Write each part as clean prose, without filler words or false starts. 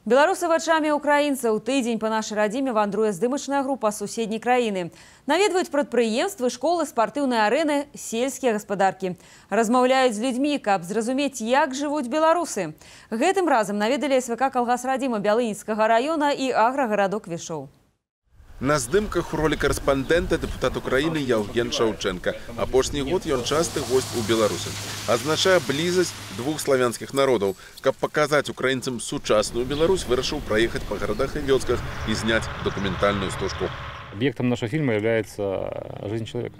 Беларусы вачамі украінцаў. Тыдзень па нашай радзіме вандруе здымачная група з суседняй краіны. Наведваюць прадпрыемствы, школы, спартыўныя арэны, сельскія гаспадаркі. Размаўляюць з людзьмі, каб зразумець, як жывуць беларусы. Гэтым разам наведалі СВК калгас радзіма Бялынінскага района і аграгарадок Вішоў. На здымках у ролі карэспандэнта дэпутат Украіны Яўген Шаўчэнка. Апошні год ён часты госць у Беларусі. Азначае блізасць двух славянскіх народаў. Каб паказаць украінцам сучасную Беларусь, вырашыў праехаць па гарадах і вёсках і зняць документальную стужку. Объектом нашего фильма является жизнь человека.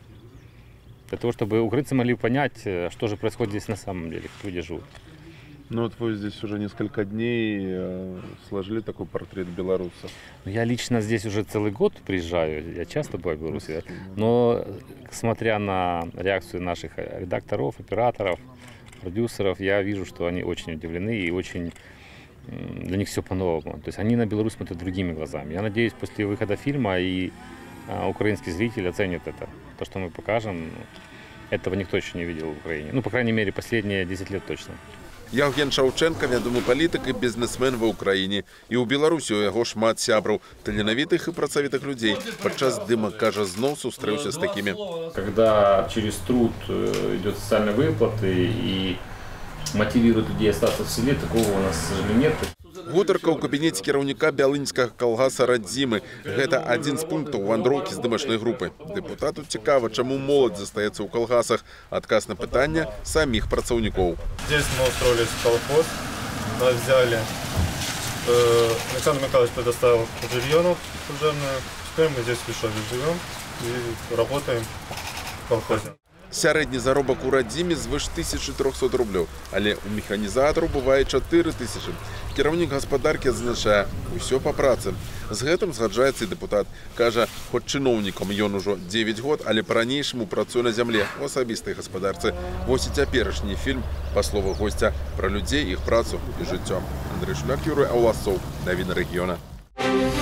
Для того, чтобы украинцы могли понять, что же происходит здесь на самом деле, как люди живут. Ну вот вы здесь уже несколько дней сложили такой портрет белоруса. Я лично здесь уже целый год приезжаю, я часто бываю в Беларуси, но смотря на реакцию наших редакторов, операторов, продюсеров, я вижу, что они очень удивлены и очень для них все по-новому. То есть они на Беларусь смотрят другими глазами. Я надеюсь, после выхода фильма и украинский зритель оценит это. То, что мы покажем, этого никто еще не видел в Украине. Ну, по крайней мере, последние 10 лет точно. Яўген Шаўчэнка, вядомы палітык і бізнесмен ва ўкраіне. І ў Беларусі у яго шмат сябраў, таленавітых і працавітых людзей. Падчас здымак, кажа, зноў сустрэўся з такімі. Когда через труд идет социальные выплаты и мотивирует людей остаться в селе, такого у нас, к сожалению, нет. Гутарка ў кабінеце кіраўніка Бялынінскага калгаса радзімы. Гэта адзін з пунктаў вандроўкі здымачнай групы. Дэпутату цікава, чаму моладзь застаецца ў калгасах. Адказ на пытанне саміх працаўнікоў. Здесь мы устроились в колхоз, нас взяли. Александр Михайлович предоставил жилье служебное. Теперь мы здесь в Вишове живем и работаем в колхозе. Сярэдні заробак у радзіме звыш 1300 рублёў, але ў механізатару бывае 4000. Кіраўнік гаспадаркі адзначае, усё па працы. З гэтым згаджаецца і дэпутат. Кажа, хоць чыноўнікам ён ужо 9 год, але па-ранейшаму працуе на зямле, у асабістай гаспадарцы. Вось і цяперашні фільм, па словах госця, пра людзей, іх працу і жыццё. Андрэй Шуляк, Юрый Аўласоў, навіны рэгіёна.